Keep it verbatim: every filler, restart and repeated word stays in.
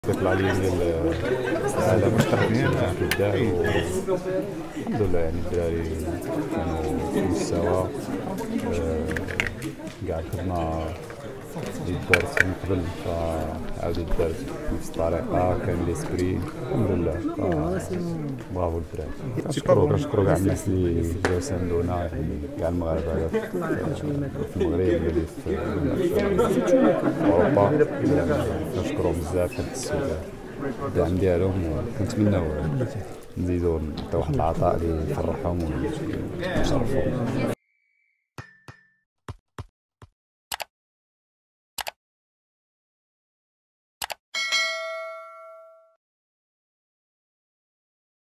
كيطلع لي ديال العالم مستخدمين كيدار والحمد لله. يعني الدراري كانوا في مستوى كاع الخدمة اللي دارت من قبل فعاودت دارت بنفس الطريقة. كان ليسبري الحمد لله. برافو الدراري. كنشكرو كنشكرو كاع الناس اللي جاو ساندونا، يعني كاع المغاربة في المغرب اللي في اوروبا. كنشكرو بزاف هاد الدعم ديالهم، وكنتمناو نزيدو نعطيو واحد العطاء اللي يفرحهم ويشرفهم.